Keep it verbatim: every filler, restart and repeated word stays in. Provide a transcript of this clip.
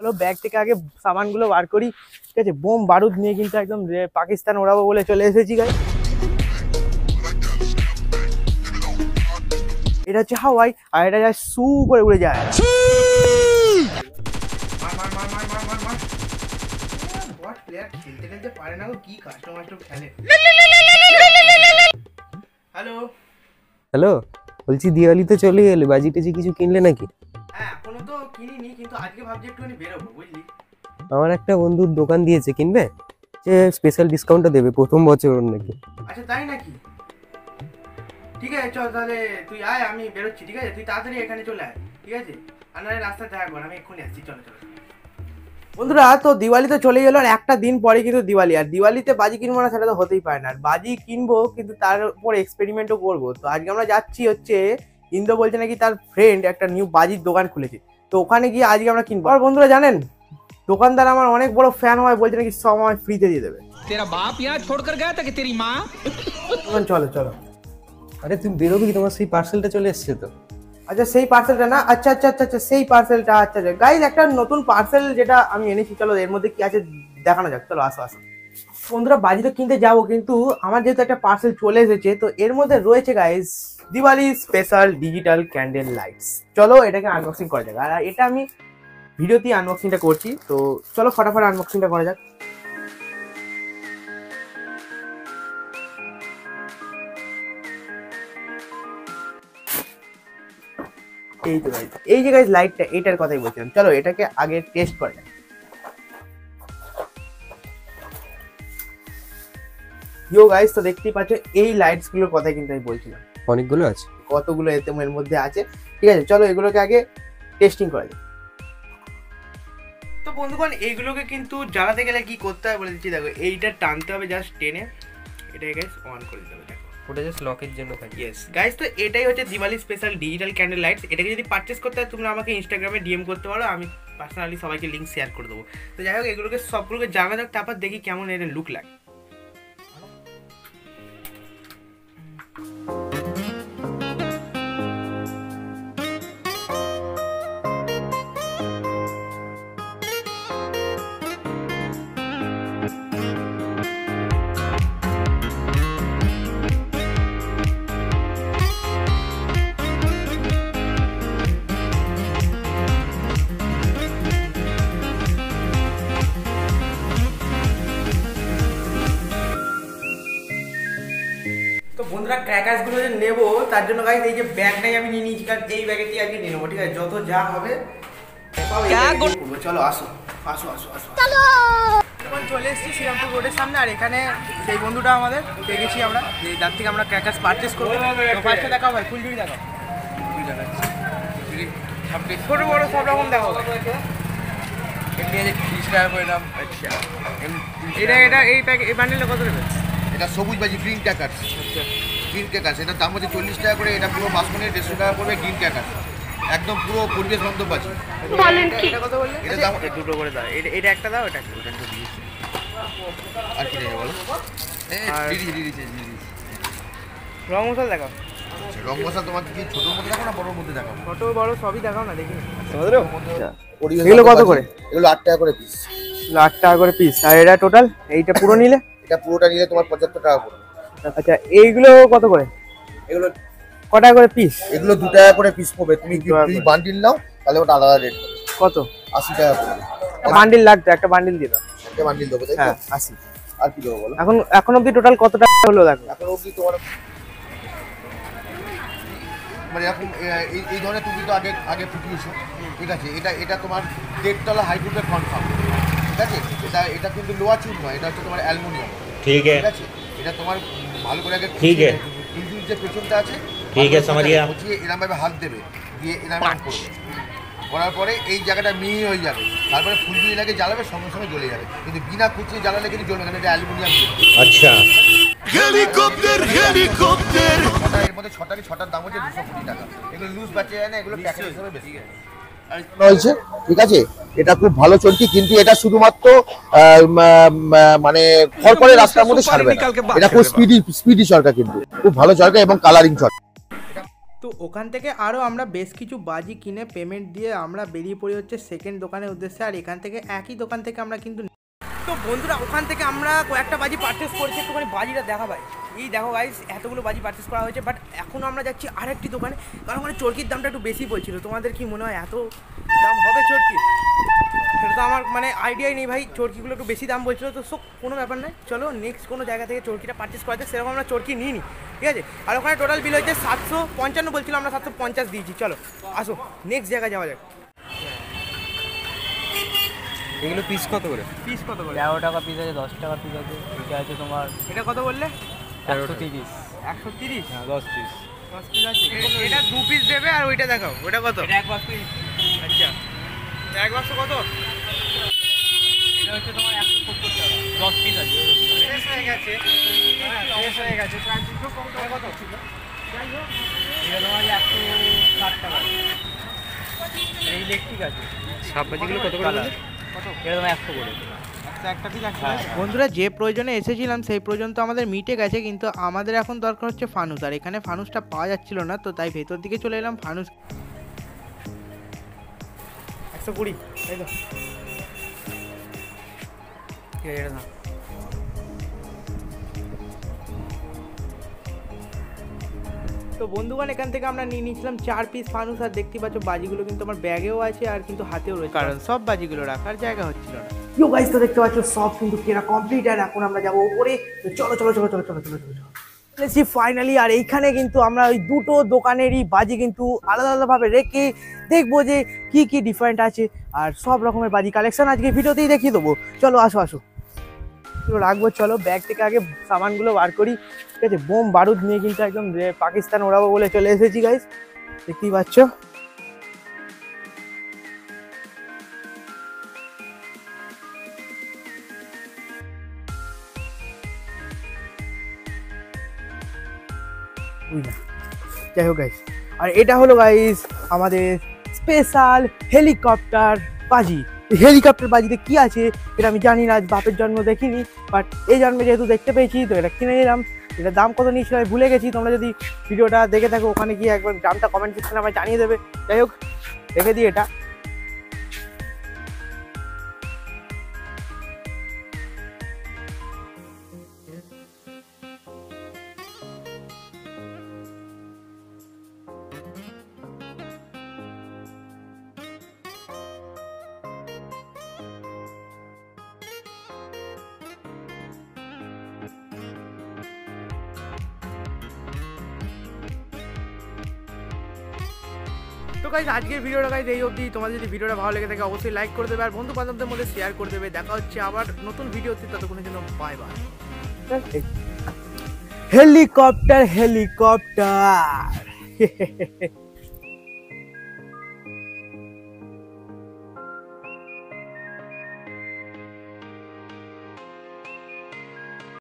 চলো ব্যাগ থেকে আগে সামানগুলো বার করি, ঠিক আছে। বোম বারুদ নিয়ে কিন্তু একদম পাকিস্তান ওড়াবো বলে চলে এসেছি গাইস। এটা হচ্ছে হাওয়াই, আর এটা যায় সু করে উড়ে যায়। হ্যালো হ্যালো, বলছি দিওয়ালি তো চলে এলো, বাজি টাজি কিছু কিনলে নাকি? হ্যাঁ এখনো তো কিনিনি, কিন্তু আজকে ভাবছি একটুখানি বেরোবো বুঝলি। আমার একটা বন্ধুর দোকান দিয়েছে, কিনবে? যে স্পেশাল ডিসকাউন্টটা দেবে প্রথম বছর নাকি। আচ্ছা তাই নাকি? ঠিক আছে চল তাহলে তুই আয়, আমি বেরোচ্ছি, ঠিক আছে। তুই তাড়াতাড়ি এখানে চলে আয়, ঠিক আছে। আর নাহলে রাস্তায় দেখা কর, আমি এক্ষুনি আসছি। চলো চলো বন্ধুরা, তো দিওয়ালি তো চলে গেল, আর একটা দিন পরে কিন্তু দিওয়ালি। আর দিওয়ালিতে বাজি কিনবো না সেটা তো হতেই পারে না। আর বাজি কিনবো কিন্তু তার উপর এক্সপেরিমেন্টও করবো। তো আজকে আমরা যাচ্ছি হচ্ছে, ইন্দ্র বলছে নাকি তার ফ্রেন্ড একটা নিউ বাজির দোকান খুলেছে, তো ওখানে গিয়ে আজকে আমরা কিনবো। আর বন্ধুরা জানেন, দোকানদার আমার অনেক বড় ফ্যান হয়, বলছে নাকি সব আমার ফ্রিতে দিয়ে দেবে। तेरा बाप यहाँ छोड़कर गया था कि तेरी माँ? চলো চলো। আরে তুমি বেরোবি কি? তোমার সেই পার্সেলটা চলে এসছে তো। আচ্ছা সেই পার্সেলটা না, আচ্ছা আচ্ছা আচ্ছা আচ্ছা সেই পার্সেলটা, আচ্ছা আচ্ছা গাইজ একটা নতুন পার্সেল যেটা আমি এনেছি, চলো এর মধ্যে কি আছে দেখানো যাক। চলো আসো আসো বন্ধুরা, বাজি তো কিনতে যাবো, কিন্তু আমার যেহেতু একটা পার্সেল চলে এসেছে, তো এর মধ্যে রয়েছে guys Diwali special digital candle lights. চলো এটাকে আনবক্সিং করা যাক। আর এটা আমি ভিডিওতেই আনবক্সিংটা করছি, তো চলো ফটাফট আনবক্সিংটা করা যাক। এই তো গাইজ, এই যে গাইজ লাইটটা, এইটার কথাই বলছিলাম। চলো এটাকে আগে টেস্ট করা যাক। ইয়ো গাইজ, তো দেখতেই পাচ্ছ এই লাইটস গুলোর কথাই কিন্তু আমি বলছিলাম। অনেকগুলো আছে, কতগুলো এতে এর মধ্যে আছে, ঠিক আছে। চলো এগুলোকে আগে টেস্টিং করা যাক। তো বন্ধুগণ, এইগুলোকে কিন্তু জ্বালাতে গেলে কি করতে হবে বলে দিচ্ছি। দেখো এইটা টানতে হবে জাস্ট টেনে, এটাকে গাইজ অন করে দিতে হবে। দেখো ওটা জাস্ট লকের জন্য থাকে। ইয়েস গাইজ, তো এটাই হচ্ছে Diwali special digital candle lights. এটাকে যদি পারচেস করতে হয় তোমরা আমাকে ইনস্টাগ্রামে ডিএম করতে পারো, আমি পার্সোনালি সবাইকে লিঙ্ক শেয়ার করে দেবো। তো যাই হোক এগুলোকে সবগুলোকে জানা যাক, তারপর দেখি কেমন এর লুক লাগে। তো বন্ধুরা, ক্র্যাকার্স গুলো যে নেবো তার জন্য গাইস এই যে ব্যাগটাই আমি নিয়ে নিয়েছি, কারণ এই ব্যাগেটি আগে নিয়ে নেবো, ঠিক আছে। যত যা হবে চলো আসো আসো আসো আসো চলো। এখন চলে এসেছি শ্রীরামপুর রোডের সামনে, আর এখানে সেই বন্ধুটা আমাদের পেয়ে গেছি আমরা, যে যার থেকে আমরা ক্র্যাকার্স পারচেস করবো। তো ফার্স্টে দেখাও ভাই, ফুলঝুরি দেখাও, ছোটো বড়ো সব রকম দেখাও। এটা এটা এই প্যাক এই বান্ডেলটা কত দেবে? এটা সবুজ বাজি গ্রিন ক্র্যাকার্স। আচ্ছা গ্রিন ক্র্যাকার্স, এটার দাম হচ্ছে চল্লিশ টাকা করে। এটা পুরো বাসমনের দেড়শো টাকা পড়বে গ্রিন ক্র্যাকার্স, একদম পুরো পরিবেশ বান্ধব বাজি। এটা কত বললে? এটা দাম দুটো করে দাও, এটা এটা একটা দাও, এটা একটা দিয়েছি। আর কি নেবে বলো? রং মশলা দেখাও। রং মশলা তোমার কি ছোটোর মধ্যে দেখাও না বড়োর মধ্যে দেখাও? ছোটো বড়ো সবই দেখাও না, দেখি। এগুলো কত করে? এগুলো আট টাকা করে পিস। আট টাকা করে পিস। আর এটা টোটাল এইটা পুরো নিলে? এটা পুরোটা নিলে তোমার পঁচাত্তর টাকা পড়বে। আচ্ছা এইগুলো কত করে? এগুলো ক টাকা করে পিস? এগুলো দু টাকা করে পিস পড়বে। তুমি যদি বান্ডিল নাও তাহলে ওটা আলাদা রেট। কত? আশি টাকা পড়বে। বান্ডিল লাগতো, একটা বান্ডিল দিয়ে দাও। একটা বান্ডিল দেবো তাই তো? হ্যাঁ আশি। আর কি দেবো বলো? এখন এখন অবধি টোটাল কত টাকা হলো দেখো? এখন অবধি তোমার মানে এখন এই এই ধরনের তুমি তো আগে আগে ফুটিয়েছো, ঠিক আছে। এটা এটা তোমার দেড়তলা হাইড্রোজেন কনফার্ম, ঠিক আছে। এটা এটা কিন্তু লোহা চুন নয়, এটা হচ্ছে তোমার অ্যালুমিনিয়াম, ঠিক আছে। এটা তোমার ভালো করে আগে ঠিক আছে, কিন্তু যে পেছনটা আছে ঠিক আছে সমঝিয়া, হচ্ছে এরকমভাবে হাত দেবে, দিয়ে এরকম করবে, করার পরে এই জায়গাটা মিহি হয়ে যাবে। তারপরে ফুলঝুরি লাগে জ্বালাবে, সঙ্গে সঙ্গে জ্বলে যাবে। কিন্তু বিনা কুচিয়ে জ্বালালে কিন্তু জ্বলবে না, এটা অ্যালুমিনিয়াম। আচ্ছা হেলিকপ্টার হেলিকপ্টার এর মধ্যে ছটাকে ছটার দাম হচ্ছে দুশো কোটি টাকা। এগুলো লুজ বাচ্চা যায় না, এগুলো প্যাকেট হিসেবে বেশি হয়েছে, ঠিক আছে। এটা খুব ভালো চলতি, কিন্তু এটা শুধুমাত্র মানে খড়খড়ে রাস্তার মধ্যে ছাড়বে না। এটা খুব স্পিডি স্পিডি চরকা, কিন্তু খুব ভালো চরকা এবং কালারিং চরকা। তো ওখান থেকে আরও আমরা বেশ কিছু বাজি কিনে পেমেন্ট দিয়ে আমরা বেরিয়ে পড়ি হচ্ছে সেকেন্ড দোকানের উদ্দেশ্যে। আর এখান থেকে একই দোকান থেকে আমরা কিন্তু, তো বন্ধুরা ওখান থেকে আমরা কয়েকটা বাজি পারচেস করেছি। একটুখানি বাজিটা দেখা ভাই, এই দেখো গাইস এতগুলো বাজি পারচেস করা হয়েছে। বাট এখন আমরা যাচ্ছি আরেকটি দোকানে, কারণ ওখানে চরকির দামটা একটু বেশি বলছিল। তোমাদের কি মনে হয় এত দাম হবে চরকি? সেটা তো আমার মানে আইডিয়াই নেই ভাই, চরকিগুলো একটু বেশি দাম বলছিল। তো সব কোনো ব্যাপার নয়, চলো নেক্সট কোনো জায়গা থেকে চরকিটা পারচেস করা যায়। সেরকম আমরা চরকি নিই নি, ঠিক আছে। আর ওখানে টোটাল বিল হয়েছে সাতশো পঞ্চান্ন বলছিল, আমরা সাতশো পঞ্চাশ দিয়েছি। চলো আসো নেক্সট জায়গায় যাওয়া যাক। এগুলো পিস কত করে? পিস কত করে? তেরো টাকা পিস আছে, দশ টাকা পিস আছে, এটা আছে তোমার এটা কত বললে? একশো তিরিশ। একশো তিরিশ? হ্যাঁ দশ পিস। দশ পিস আছে। এটা দু পিস দেবে আর ওইটা দেখাও, ওইটা কত? এটা এক বাক্স পিস। আচ্ছা এক বাক্স কত? এটা হচ্ছে তোমার একশো সত্তর টাকা, দশ পিস আছে। শেষ হয়ে গেছে, শেষ হয়ে গেছে। প্রায় দুশো কম টাকা কত ছিল? যাই হোক এটা তোমার একশো ষাট টাকা। এই ইলেকট্রিক আছে। সাপ বাজিগুলো কত করে বললে? কত? এটা তোমার একশো করে। বন্ধুরা যে প্রয়োজনে এসেছিলাম সেই প্রয়োজন তো আমাদের মিটে গেছে, কিন্তু আমাদের এখন দরকার হচ্ছে ফানুস। আর এখানে ফানুসটা পাওয়া যাচ্ছিল না, তো তাই ভেতর দিকে চলে এলাম ফানুস। একশো কুড়ি তাই তো, ঠিক আছে এটা না। তো বন্ধুগণ এখান থেকে আমরা নিয়ে নিয়েছিলাম চার পিস ফানুস। আর দেখতে পাচ্ছ বাজিগুলো কিন্তু আমার ব্যাগেও আছে আর কিন্তু হাতেও রয়েছে, কারণ সব বাজিগুলো রাখার জায়গা হচ্ছিল না। ইউ গাইস তো দেখতে পাচ্ছ সব কিন্তু কেনা কমপ্লিট। আর এখন আমরা যাবো উপরে। তো চলো চলো চলো চলো চলো চলো চলো চলেছি ফাইনালি। আর এইখানে কিন্তু আমরা ওই দুটো দোকানেরই বাজি কিন্তু আলাদা আলাদাভাবে রেখে দেখবো যে কি কি ডিফারেন্ট আছে। আর সব রকমের বাজি কালেকশন আজকে ভিডিওতেই দেখিয়ে দেবো। চলো আসো আসো চলো রাখবো। চলো ব্যাগ থেকে আগে সামানগুলো বার করি, ঠিক আছে। বোম বারুদ নিয়ে কিন্তু একদম পাকিস্তান ওড়াবো বলে চলে এসেছি গাইস, দেখতেই পাচ্ছ। যাই হোক গাইস, আর এটা হলো গাইস আমাদের স্পেশাল হেলিকপ্টার বাজি। হেলিকপ্টার বাজিতে কি আছে এটা আমি জানি না, বাপের জন্ম দেখিনি, বাট এই জন্মে যেহেতু দেখতে পেয়েছি তো এটা কিনে নিলাম। এটা দাম কত নিয়েছিল আমি ভুলে গেছি, তোমরা যদি ভিডিওটা দেখে থাকো ওখানে গিয়ে একবার দামটা কমেন্ট সেকশনে আমায় জানিয়ে দেবে। যাই হোক রেখে দিই এটা। তো গাইজ আজকের ভিডিওটা গাইজ এই অবধি। তোমাদের যদি ভিডিওটা ভালো লেগে থাকে অবশ্যই লাইক করে দেবে আর বন্ধু বান্ধবদের মধ্যে শেয়ার করে দেবে। দেখা হচ্ছে আবার নতুন ভিডিওতে, ততক্ষণের জন্য বাই বাই। Helicopter helicopter